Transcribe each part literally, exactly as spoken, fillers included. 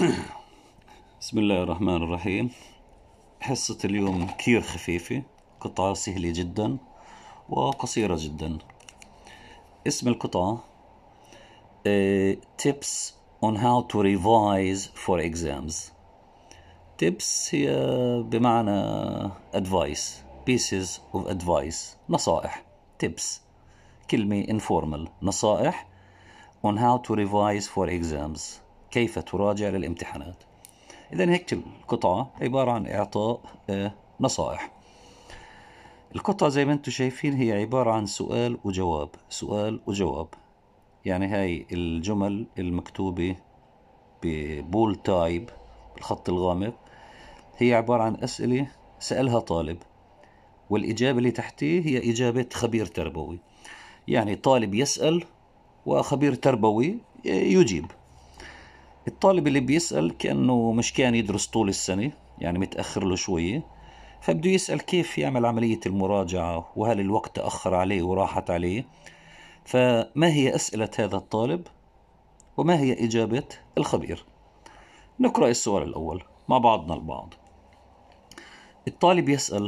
بسم الله الرحمن الرحيم. حصة اليوم كثير خفيفة، قطعة سهلة جدا وقصيرة جدا. اسم القطعة uh, Tips on how to revise for exams. Tips هي بمعنى advice، pieces of advice، نصائح. Tips كلمة informal، نصائح on how to revise for exams، كيف تراجع للامتحانات. إذن هيك القطعة عبارة عن إعطاء آه نصائح. القطعة زي ما انتم شايفين هي عبارة عن سؤال وجواب، سؤال وجواب. يعني هاي الجمل المكتوبة ببول تايب بالخط الغامق هي عبارة عن أسئلة سألها طالب، والإجابة اللي تحتيه هي إجابة خبير تربوي. يعني طالب يسأل وخبير تربوي يجيب. الطالب اللي بيسأل كأنه مش كان يدرس طول السنة، يعني متأخر له شوية، فبده يسأل كيف يعمل عملية المراجعة وهل الوقت تأخر عليه وراحت عليه. فما هي أسئلة هذا الطالب وما هي إجابة الخبير؟ نقرأ السؤال الأول مع بعضنا البعض. الطالب يسأل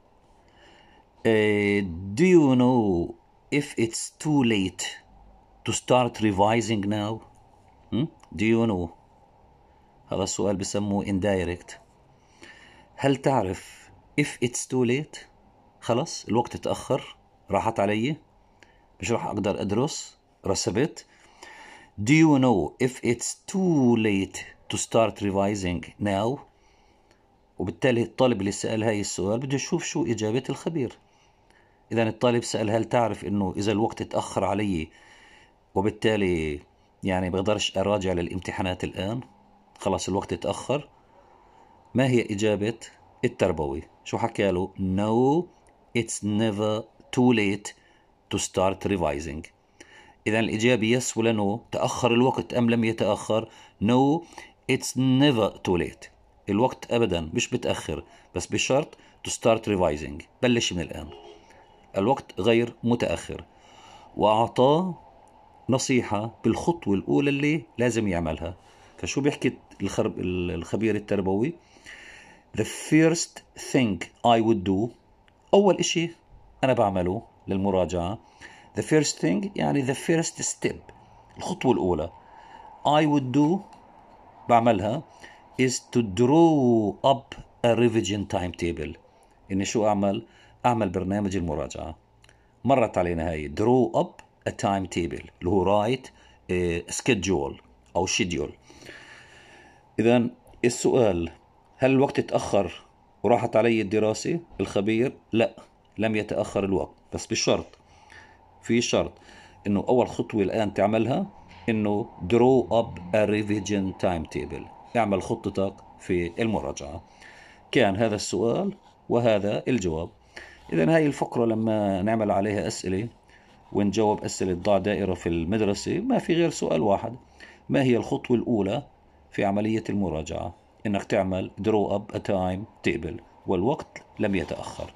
uh, Do you know if it's too late to start revising now? hmm? Do you know؟ هذا السؤال بسموه indirect. هل تعرف if it's too late؟ خلص الوقت تأخر، راحت علي، مش راح أقدر أدرس، رسبت. Do you know if it's too late to start revising now؟ وبالتالي الطالب اللي سأل هاي السؤال بده يشوف شو إجابة الخبير. إذا الطالب سأل هل تعرف إنه إذا الوقت تأخر علي وبالتالي يعني بقدرش أراجع للامتحانات الآن، خلاص الوقت تأخر. ما هي إجابة التربوي؟ شو حكى له؟ No, it's never too late to start revising. إذا الإجابة yes ولا no؟ تأخر الوقت أم لم يتأخر؟ No, it's never too late. الوقت أبدا مش بتأخر، بس بشرط to start revising، بلش من الآن. الوقت غير متأخر. وأعطاه نصيحة بالخطوة الأولى اللي لازم يعملها. فشو بيحكي الخبير التربوي؟ The first thing I would do، أول إشي أنا بعمله للمراجعة. The first thing يعني the first step، الخطوة الأولى I would do بعملها is to draw up a revision timetable. إني شو أعمل؟ أعمل برنامج المراجعة. مرت علينا هاي draw up a timetable اللي هو write a schedule أو schedule. إذن السؤال هل الوقت تأخر وراحت علي الدراسة؟ الخبير لا، لم يتأخر الوقت، بس بشرط، في شرط إنه أول خطوة الآن تعملها إنه draw up a revision timetable، اعمل خطتك في المراجعة. كان هذا السؤال وهذا الجواب. إذن هاي الفقرة لما نعمل عليها أسئلة ونجاوب أسئلة ضع دائرة في المدرسة ما في غير سؤال واحد: ما هي الخطوة الأولى في عملية المراجعة؟ إنك تعمل draw up a timetable، والوقت لم يتأخر.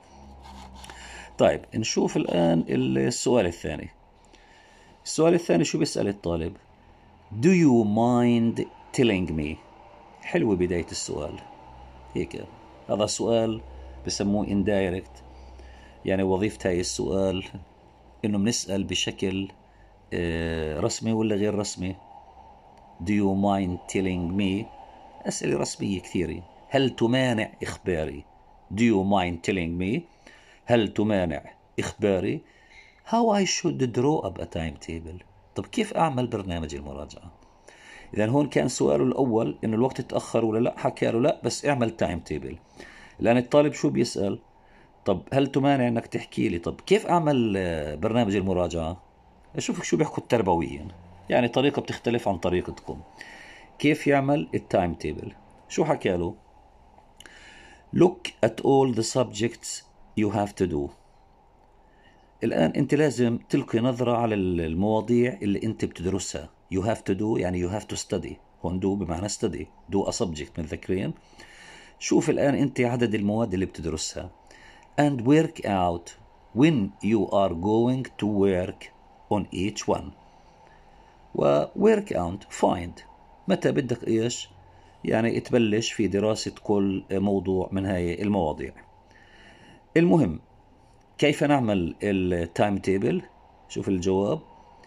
طيب نشوف الآن السؤال الثاني. السؤال الثاني شو بيسأل الطالب؟ Do you mind telling me؟ حلوة بداية السؤال هيك. هذا سؤال بسموه indirect، يعني وظيفة هاي السؤال إنه بنسأل بشكل رسمي ولا غير رسمي. Do you mind telling me؟ أسئلة رسمية كثيرة. هل تمانع إخباري؟ Do you mind telling me؟ هل تمانع إخباري؟ How I should draw up a timetable؟ طب كيف أعمل برنامج المراجعة؟ إذن هون كان سؤاله الأول إنه الوقت تأخر ولا لا، حكى له لا بس اعمل تايم تيبل. الآن الطالب شو بيسأل؟ طب هل تمانع إنك تحكي لي طب كيف أعمل برنامج المراجعة؟ أشوفك شو بيحكوا التربويين، يعني طريقة بتختلف عن طريقتكم. كيف يعمل التايم تيبل؟ شو حكى له؟ Look at all the subjects you have to do. الآن أنت لازم تلقي نظرة على المواضيع اللي أنت بتدرسها. You have to do يعني you have to study. هون do بمعنى study. do a subject متذكرين؟ شوف الآن أنت عدد المواد اللي بتدرسها. And work out when you are going to work on each one. و work out find متى بدك إيش يعني تبلش في دراسة كل موضوع من هاي المواضيع. المهم كيف نعمل التايم تيبل؟ شوف الجواب.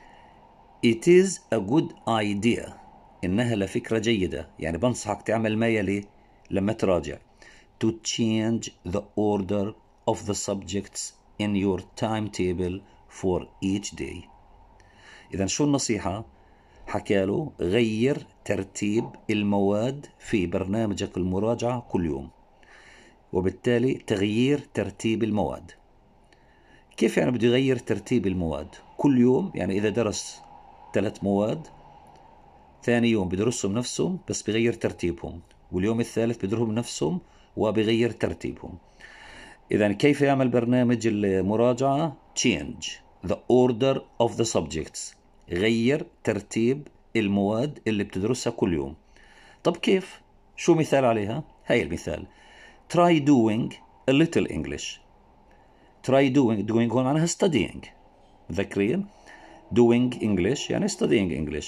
It is a good idea. إنها لفكرة جيدة، يعني بنصحك تعمل ما يلي لما تراجع. To change the order of the subjects in your timetable for each day. إذا شو النصيحة؟ حكاله غير ترتيب المواد في برنامجك المراجعة كل يوم، وبالتالي تغيير ترتيب المواد. كيف يعني بده يغير ترتيب المواد كل يوم؟ يعني إذا درس ثلاث مواد، ثاني يوم بدرسهم نفسهم بس بغير ترتيبهم، واليوم الثالث بدرهم نفسهم وبغير ترتيبهم. إذا كيف يعمل برنامج المراجعة؟ change the order of the subjects. غير ترتيب المواد اللي بتدرسها كل يوم. طب كيف؟ شو مثال عليها؟ هاي المثال. try doing a little English. try doing doing هون معناها studying. مذكرين؟ doing English يعني studying English.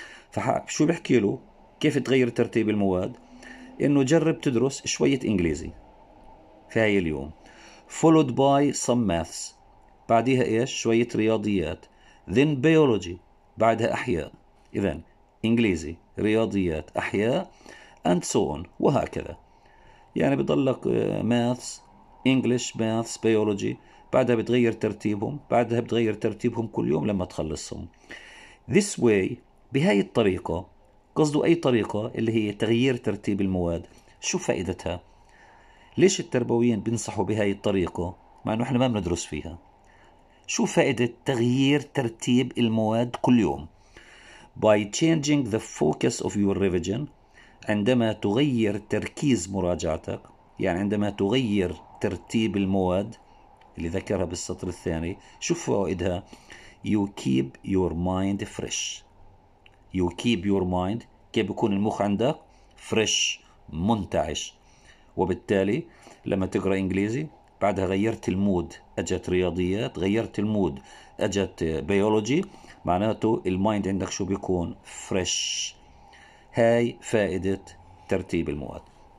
فشو بحكي له كيف تغير ترتيب المواد؟ إنه جرب تدرس شوية إنجليزي في هاي اليوم، followed by some maths، بعدها إيش؟ شوية رياضيات، then biology، بعدها أحياء. إذن إنجليزي، رياضيات، أحياء and so on، وهكذا. يعني بضلك maths English maths biology، بعدها بتغير ترتيبهم، بعدها بتغير ترتيبهم كل يوم لما تخلصهم. this way، بهاي الطريقة. قصده أي طريقة؟ اللي هي تغيير ترتيب المواد. شو فائدتها؟ ليش التربويين بينصحوا بهاي الطريقة مع أنه إحنا ما بندرس فيها؟ شو فائدة تغيير ترتيب المواد كل يوم؟ by changing the focus of your revision. عندما تغير تركيز مراجعتك، يعني عندما تغير ترتيب المواد اللي ذكرها بالسطر الثاني، شو فوائدها؟ you keep your mind fresh. you keep your mind، كيف بيكون المخ عندك fresh، منتعش. وبالتالي لما تقرأ إنجليزي بعدها غيرت المود، أجت رياضيات، غيرت المود أجت بيولوجي، معناته المايند عندك شو بيكون؟ فريش. هاي فائدة ترتيب المواد.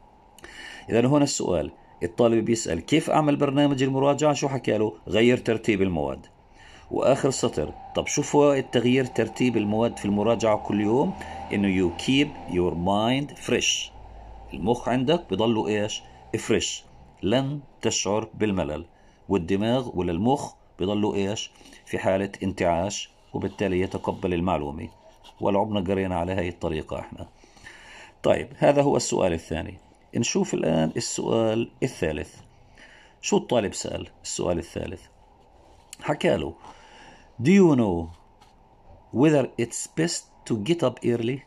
إذا هنا السؤال، الطالب بيسأل كيف أعمل برنامج المراجعة؟ شو حكى له؟ غير ترتيب المواد. وآخر سطر، طب شو فوائد تغيير ترتيب المواد في المراجعة كل يوم؟ إنه you keep your mind fresh. المخ عندك بضله إيش؟ فريش، لن تشعر بالملل، والدماغ ولا المخ بضله إيش؟ في حالة انتعاش، وبالتالي يتقبل المعلومة. ولعبنا قرينا على هاي الطريقة إحنا. طيب هذا هو السؤال الثاني. نشوف الآن السؤال الثالث. شو الطالب سأل؟ السؤال الثالث حكى له Do you know whether it's best to get up early؟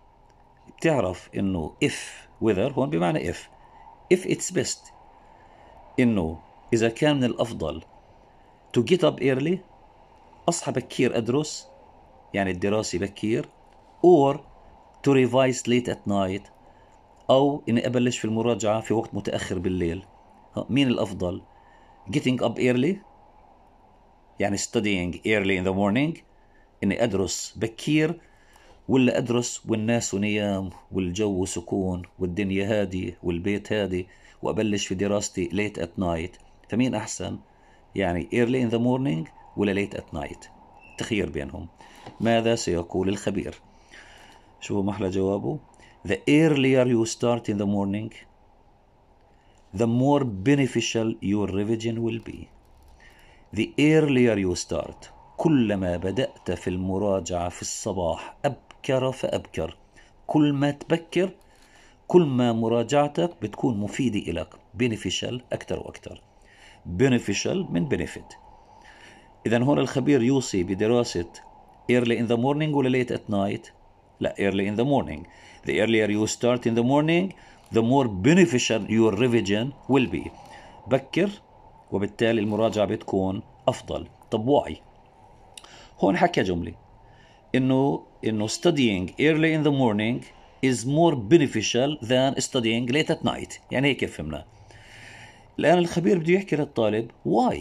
بتعرف إنه if whether هون بمعنى if if it's best، إنه إذا كان من الأفضل to get up early، أصحى بكير أدرس، يعني الدراسة بكير، or to revise late at night، أو إني أبلش في المراجعة في وقت متأخر بالليل. مين الأفضل؟ getting up early يعني studying early in the morning، إني أدرس بكير، ولا أدرس والناس نيام والجو سكون والدنيا هادي والبيت هادي وأبلش في دراستي late at night؟ فمين أحسن؟ يعني early in the morning ولا late at night؟ تخير بينهم. ماذا سيقول الخبير؟ شو محلى جوابه؟ The earlier you start in the morning the more beneficial your revision will be. The earlier you start، كلما بدأت في المراجعة في الصباح أبكر فأبكر، كل ما تبكر كل ما مراجعتك بتكون مفيدة إلك. beneficial أكتر وأكتر. beneficial من benefit. إذن هون الخبير يوصي بدراسة early in the morning ولا late at night؟ لا، early in the morning. The earlier you start in the morning the more beneficial your revision will be. بكر وبالتالي المراجعة بتكون أفضل. طب واي؟ هون حكى جملة إنه إنه studying early in the morning is more beneficial than studying late at night. يعني هيك فهمنا. الآن الخبير بده يحكي للطالب why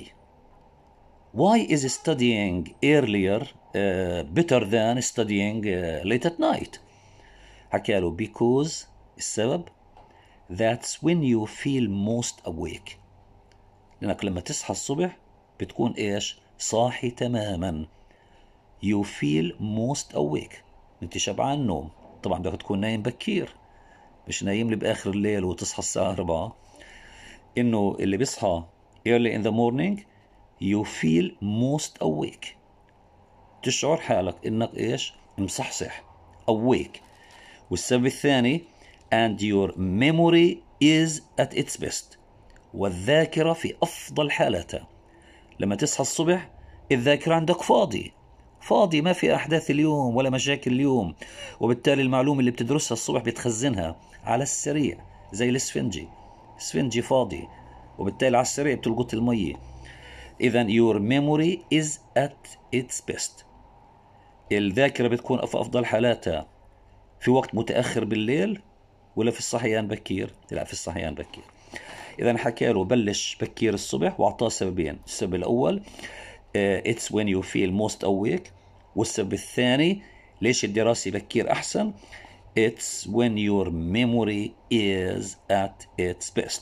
why is studying earlier uh, better than studying uh, late at night؟ حكى له because السبب That's when you feel most awake. لأنك لما تصحى الصبح بتكون إيش؟ صاحي تماما. You feel most awake. أنت شبعان نوم. طبعا بدك تكون نايم بكير، مش نايم لي بآخر الليل وتصحى الساعة أربعة. إنه اللي بيصحى early in the morning you feel most awake. تشعر حالك إنك إيش؟ مصحصح. awake. والسبب الثاني and your memory is at its best. والذاكرة في أفضل حالاتها. لما تصحى الصبح الذاكرة عندك فاضي فاضي، ما في أحداث اليوم ولا مشاكل اليوم، وبالتالي المعلومة اللي بتدرسها الصبح بتخزنها على السريع زي الاسفنجي. اسفنجي فاضي، وبالتالي على السريع بتلقط المية. إذن your memory is at its best. الذاكرة بتكون في أفضل حالاتها في وقت متأخر بالليل ولا في الصحيان بكير؟ لا، في الصحيان بكير. إذا حكى له بلش بكير الصبح وأعطاه سببين. السبب الأول uh, it's when you feel most awake، والسبب الثاني ليش الدراسة بكير أحسن؟ it's when your memory is at its best.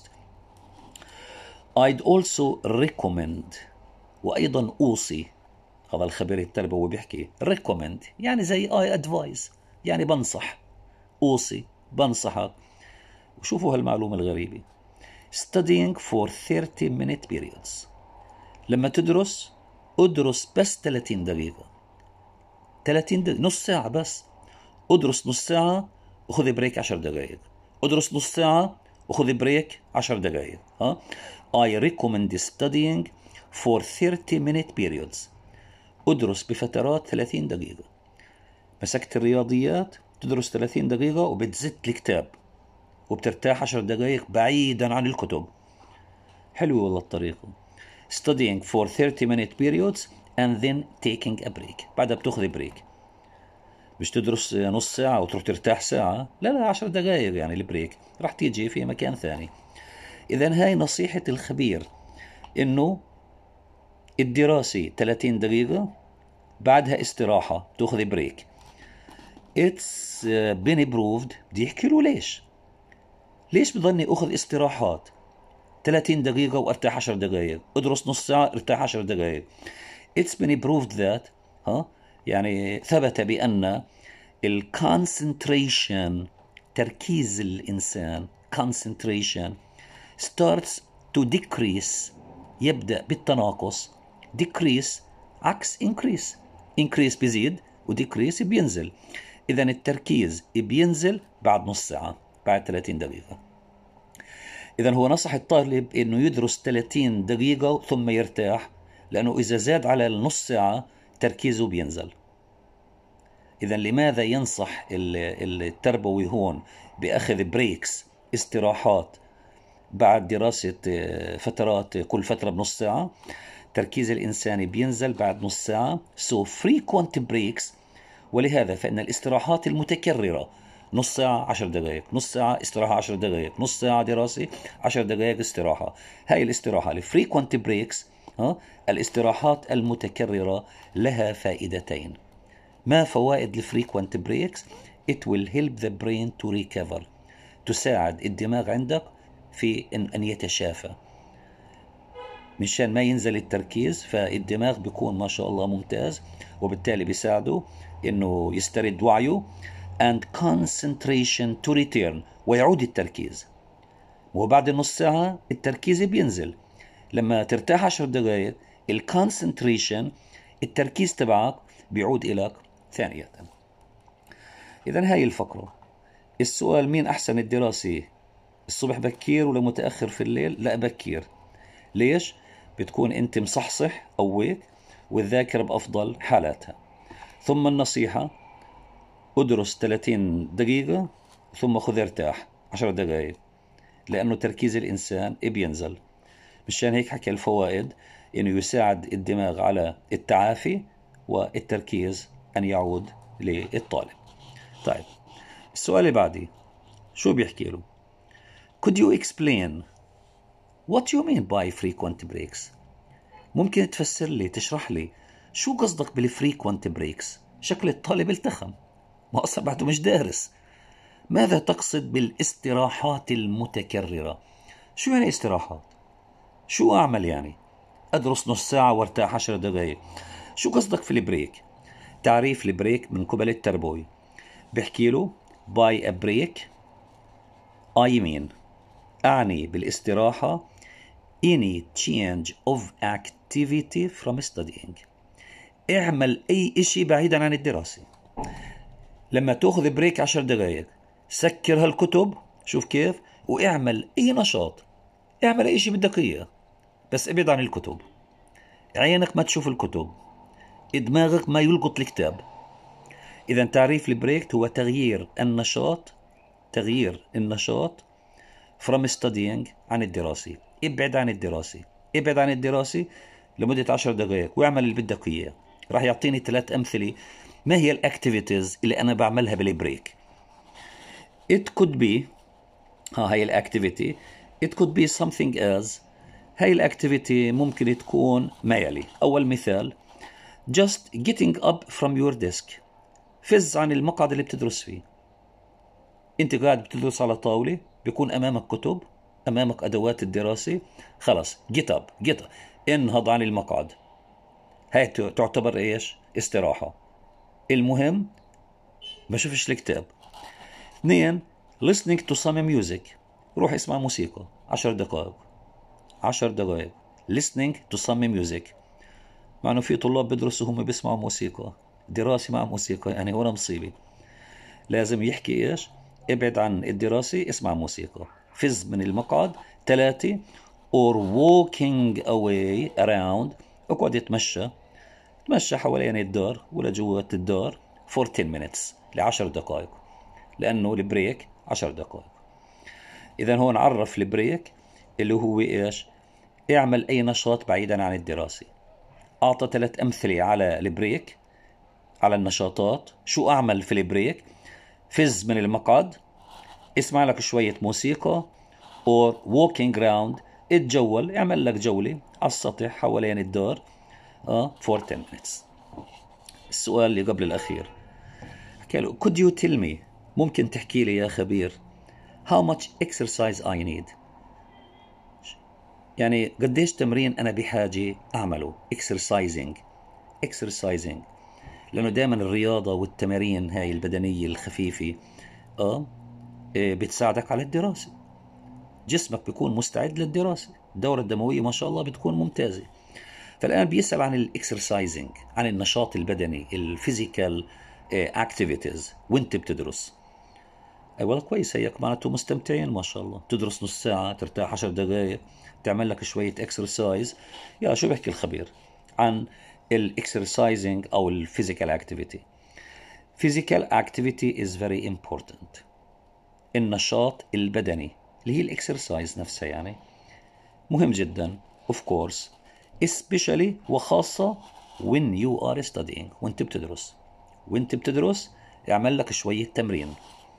I'd also recommend، وأيضا أوصي. هذا الخبير التربوي بيحكي recommend يعني زي I advise، يعني بنصح. أوصي بنصحك. وشوفوا هالمعلومة الغريبة، studying for thirty minute periods. لما تدرس ادرس بس ثلاثين دقيقة. ثلاثين دقيقة، نص ساعة بس. ادرس نص ساعة وخذ بريك عشر دقائق. ادرس نص ساعة وخذ بريك عشر دقائق. ها I recommend studying for thirty minute periods. ادرس بفترات ثلاثين دقيقة. مسكت الرياضيات تدرس ثلاثين دقيقة وبتزت الكتاب وبترتاح عشر دقائق بعيدا عن الكتب. حلوة والله الطريقة. studying for thirty minute periods and then taking a break. بعدها بتاخذ بريك. مش تدرس نص ساعة وتروح ترتاح ساعة، لا لا، عشر دقائق يعني البريك، راح تيجي في مكان ثاني. إذن هاي نصيحة الخبير، إنه الدراسة ثلاثين دقيقة بعدها استراحة تاخذ بريك. it's been proved. بدي يحكي له ليش ليش بضلني أخذ استراحات ثلاثين دقيقة وارتاح عشر دقائق، ادرس نص ساعة ارتاح عشر دقائق. it's been proved that ها يعني ثبت بأن ال concentration، تركيز الإنسان concentration starts to decrease، يبدأ بالتناقص. decrease عكس increase. increase بيزيد و decrease بينزل. إذن التركيز بينزل بعد نص ساعة، بعد ثلاثين دقيقة. إذن هو نصح الطالب إنه يدرس ثلاثين دقيقة ثم يرتاح، لأنه إذا زاد على النص ساعة تركيزه بينزل. إذن لماذا ينصح التربوي هون بأخذ بريكس، استراحات بعد دراسة فترات كل فترة بنص ساعة؟ تركيز الإنسان بينزل بعد نص ساعة. so frequent breaks. ولهذا فإن الاستراحات المتكررة، نص ساعة عشر دقائق، نص ساعة استراحة عشر دقائق، نص ساعة دراسة عشر دقائق استراحة، هاي الاستراحة الفريكوينت بريكس، ها الاستراحات المتكررة لها فائدتين. ما فوائد الفريكوينت بريكس؟ it will help the brain to recover. تساعد الدماغ عندك في إن, أن يتشافى، مشان ما ينزل التركيز، فالدماغ بيكون ما شاء الله ممتاز، وبالتالي بيساعده إنه يسترد وعيه and concentration to return، ويعود التركيز. وبعد النص ساعة التركيز بينزل. لما ترتاح عشر دقائق الكونسنتريشن، التركيز تبعك بيعود إليك ثانية. إذن هاي الفقرة. السؤال مين أحسن الدراسة، الصبح بكير ولا متأخر في الليل؟ لا بكير. ليش؟ بتكون أنت مصحصح أويك والذاكرة بأفضل حالاتها. ثم النصيحة أدرس ثلاثين دقيقة ثم خذ ارتاح عشر دقائق، لأنه تركيز الإنسان بينزل. مشان هيك حكى الفوائد إنه يساعد الدماغ على التعافي والتركيز أن يعود للطالب. طيب السؤال اللي بعدي شو بيحكي له؟ Could you explain what you mean by frequent breaks؟ ممكن تفسر لي، تشرح لي شو قصدك بالفريكوينت بريكس؟ شكل الطالب التخم، ما أصلا بعده مش دارس، ماذا تقصد بالاستراحات المتكررة؟ شو يعني استراحات؟ شو أعمل يعني؟ أدرس نص ساعة وارتاح عشر دقايق؟ شو قصدك في البريك؟ تعريف البريك من قبل التربوي بحكي له by a break I mean أعني بالاستراحة any change of activity from studying. اعمل أي إشي بعيدا عن الدراسة. لما تأخذ بريك عشر دقايق سكر هالكتب، شوف كيف، واعمل أي نشاط، اعمل أي إشي بدك إياه، بس ابعد عن الكتب. عينك ما تشوف الكتب، دماغك ما يلقط الكتاب. إذا تعريف البريك هو تغيير النشاط تغيير النشاط from studying عن الدراسة. ابعد عن الدراسة ابعد عن الدراسة لمدة عشر دقائق واعمل اللي بدك إياه. راح يعطيني ثلاث أمثلة ما هي الأكتيفيتيز اللي أنا بعملها بالبريك. It could be ها هاي الأكتيفيتي It could be something as هاي الأكتيفيتي ممكن تكون ما يلي. أول مثال just getting up from your desk. فز عن المقعد اللي بتدرس فيه. انت قاعد بتدرس على طاولة، بيكون امامك كتب، امامك ادوات الدراسة، خلص get up get up انهض عن المقعد. هاي تعتبر ايش؟ استراحة. المهم ما شوفش الكتاب. اثنين listening to some music. روح اسمع موسيقى عشر دقائق عشر دقائق listening to some music. مع انه في طلاب بيدرسوا هم بيسمعوا موسيقى، دراسة مع موسيقى، يعني هنا مصيبة. لازم يحكي ايش؟ ابعد عن الدراسة، اسمع موسيقى، فز من المقعد. ثلاثة or walking away around. اقعد يتمشى تمشى حوالين الدار ولا جوات الدار for ten minutes لعشر دقائق، لأنه البريك عشر دقائق. إذا هون عرف البريك اللي هو إيش؟ اعمل أي نشاط بعيدا عن الدراسة. أعطى ثلاث أمثلة على البريك، على النشاطات. شو أعمل في البريك؟ فز من المقعد، اسمع لك شوية موسيقى، or walking around اتجول، اعمل لك جولة على السطح حوالين الدار اه for ten minutes. السؤال اللي قبل الأخير حكى له could you tell me، ممكن تحكي لي يا خبير how much exercise I need، يعني قديش تمرين أنا بحاجة أعمله. exercising exercising لأنه دائما الرياضة والتمارين هاي البدنية الخفيفة اه بتساعدك على الدراسة. جسمك بيكون مستعد للدراسة، الدورة الدموية ما شاء الله بتكون ممتازة. فالآن بيسأل عن الاكسرسايزنج، عن النشاط البدني، الفيزيكال اكتيفيتيز وانت بتدرس. اي والله كويس، هيك معناته مستمتعين ما شاء الله. تدرس نص ساعة، ترتاح عشر دقائق، تعمل لك شوية اكسرسايز. يا شو بحكي الخبير عن الاكسرسايزنج او الفيزيكال اكتيفيتي. physical activity is very important. النشاط البدني اللي هي الاكسرسايز نفسها يعني مهم جدا of course especially وخاصة when you are studying، وانت بتدرس. وانت بتدرس اعمل لك شوية تمرين.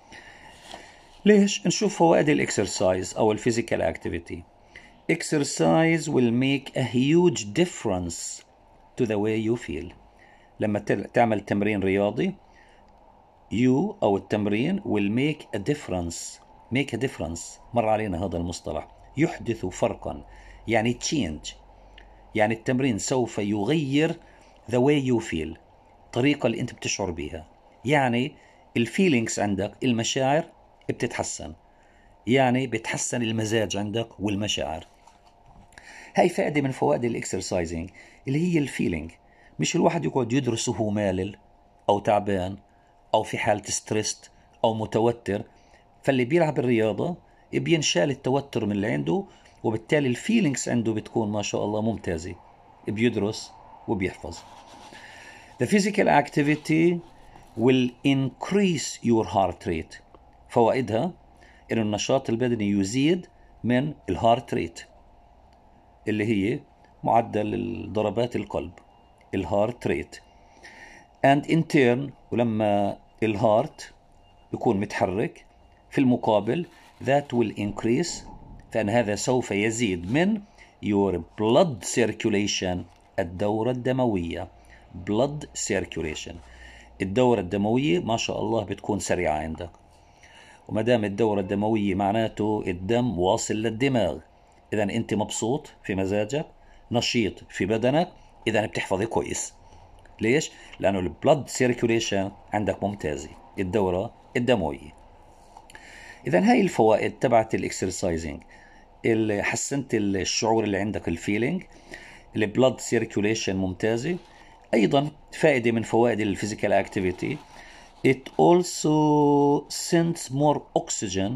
ليش؟ نشوف فوائد الاكسرسايز او الفيزيكال اكتيفيتي. exercise will make a huge difference to the way you feel. لما تعمل تمرين رياضي you أو التمرين will make a difference. make a difference مر علينا هذا المصطلح، يحدث فرقا، يعني change، يعني التمرين سوف يغير the way you feel، الطريقة اللي أنت بتشعر بها. يعني الفيلينكس عندك، المشاعر بتتحسن، يعني بتحسن المزاج عندك والمشاعر. هاي فائدة من فوائد الاكسرسايزنج اللي هي الفيلينج. مش الواحد يقعد يدرس وهو مالل أو تعبان أو في حالة ستريس أو متوتر. فاللي بيلعب الرياضة بينشال التوتر من اللي عنده، وبالتالي الفيلينكس عنده بتكون ما شاء الله ممتازة، بيدرس وبيحفظ. The physical activity will increase your heart rate. فوائدها إن النشاط البدني يزيد من الهارت ريت اللي هي معدل ضربات القلب، الهارت ريت. and in turn ولما الهارت يكون متحرك في المقابل that will increase، فإن هذا سوف يزيد من your blood circulation، الدورة الدموية. blood circulation، الدورة الدموية ما شاء الله بتكون سريعة عندك. وما دام الدورة الدموية معناته الدم واصل للدماغ، إذا أنت مبسوط في مزاجك، نشيط في بدنك، إذا بتحفظي كويس. ليش؟ لأنه البلد سيركوليشن عندك ممتازة، الدورة الدموية. إذا هاي الفوائد تبعت الإكسرسايزنج، اللي حسنت الشعور اللي عندك، الفيلينج، البلد سيركوليشن ممتازة. أيضا فائدة من فوائد الفيزيكال اكتيفيتي، it also sends more oxygen.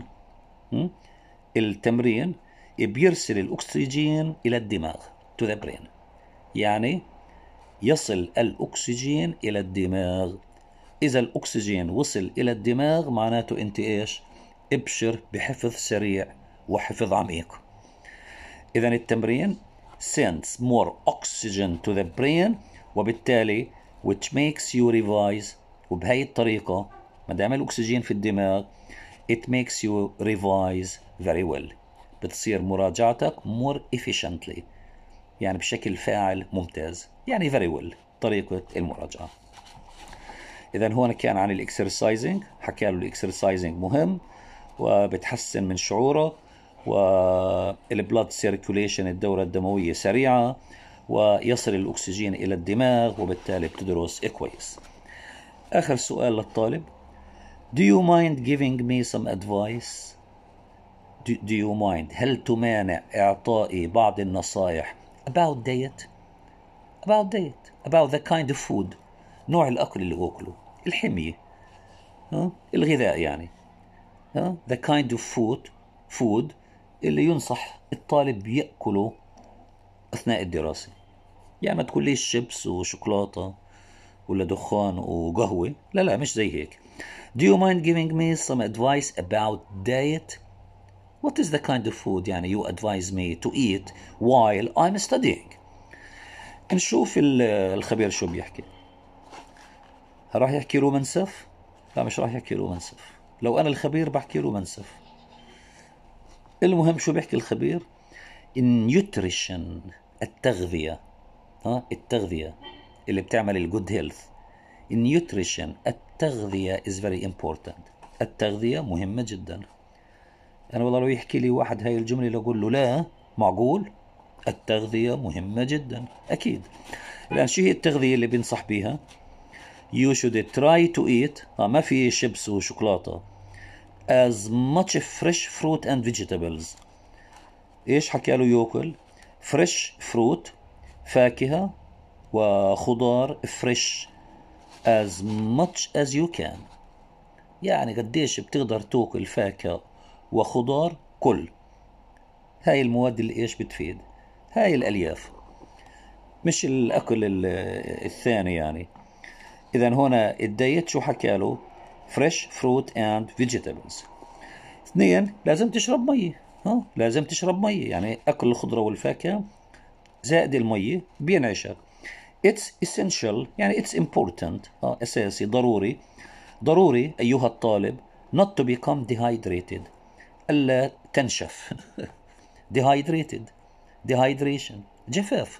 التمرين بيرسل الأكسجين إلى الدماغ to the brain، يعني يصل الأكسجين إلى الدماغ. إذا الأكسجين وصل إلى الدماغ معناته أنت إيش؟ ابشر بحفظ سريع وحفظ عميق. إذا التمرين sends more oxygen to the brain، وبالتالي which makes you revise. وبهاي الطريقة ما دام الأكسجين في الدماغ it makes you revise very well، بتصير مراجعتك more efficiently، يعني بشكل فاعل ممتاز، يعني very well طريقة المراجعة. إذا هون كان عن الإكسرسايزنج، حكى له الإكسرسايزنج مهم وبتحسن من شعوره، والبلاد سيركوليشن الدورة الدموية سريعة، ويصل الأكسجين إلى الدماغ، وبالتالي بتدرس كويس. آخر سؤال للطالب: Do you mind giving me some advice? Do, do you mind؟ هل تمانع إعطائي بعض النصائح about diet؟ about diet about the kind of food، نوع الأكل اللي أكله، الحمية، ها؟ الغذاء يعني، ها؟ the kind of food food اللي ينصح الطالب يأكله أثناء الدراسة. يعني ما تقول ليش شيبس وشوكولاتة ولا دخان وقهوة، لا لا مش زي هيك. Do you mind giving me some advice about diet? What is the kind of food يعني you advise me to eat while I'm studying؟ نشوف الخبير شو بيحكي. راح يحكي رومانسف؟ لا مش راح يحكي رومانسف، لو أنا الخبير بحكي رومانسف. المهم شو بيحكي الخبير؟ النيوتريشن، التغذية، ها التغذية اللي بتعمل الجود هيلث. النيوتريشن، التغذية is very important، التغذية مهمة جدا. أنا والله لو يحكي لي واحد هاي الجملة لأقول له لا معقول، التغذية مهمة جدا أكيد. الآن شو هي التغذية اللي بنصح بيها؟ You should try to eat، آه ما في شيبس وشوكولاتة، as much fresh fruit and vegetables. إيش حكى له يأكل؟ fresh fruit، فاكهة وخضار fresh as much as you can، يعني قديش بتقدر تأكل فاكهة وخضار كل. هاي المواد اللي إيش بتفيد؟ هاي الألياف، مش الأكل الثاني يعني. إذن هنا الدايت شو حكى له؟ fresh fruit and vegetables. اثنين، لازم تشرب مية، ها لازم تشرب مية، يعني أكل الخضرة والفاكهة زائد المية بينعشك. it's essential يعني it's important، ها أساسي ضروري ضروري أيها الطالب not to become dehydrated، ألا تنشف dehydrated dehydration جفاف،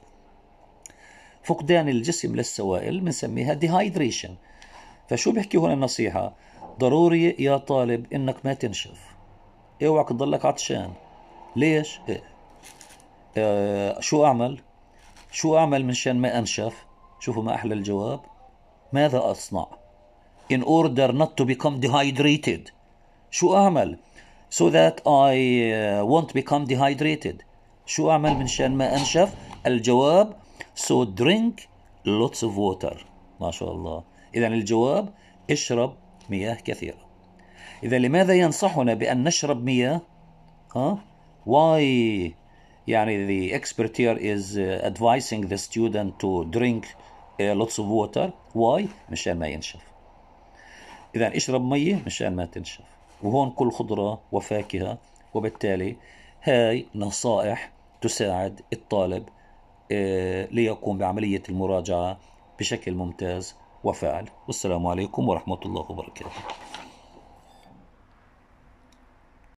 فقدان الجسم للسوائل بنسميها dehydration. فشو بيحكي هون النصيحة؟ ضروري يا طالب إنك ما تنشف، اوعك تضلك عطشان. ليش؟ إيه؟ آه شو أعمل؟ شو أعمل منشان ما أنشف؟ شوفوا ما أحلى الجواب، ماذا أصنع in order not to become dehydrated؟ شو أعمل so that I uh, won't become dehydrated؟ شو أعمل منشان ما أنشف؟ الجواب so drink lots of water. ما شاء الله. إذن الجواب اشرب مياه كثيرة. إذا لماذا ينصحنا بأن نشرب مياه؟ ها؟ Why يعني the expert here is uh, advising the student to drink uh, lots of water. Why؟ مشان ما ينشف. إذا اشرب مية مشان ما تنشف. وهون كل خضرة وفاكهة، وبالتالي هاي نصائح تساعد الطالب uh, ليقوم بعملية المراجعة بشكل ممتاز وفعال. والسلام عليكم ورحمة الله وبركاته.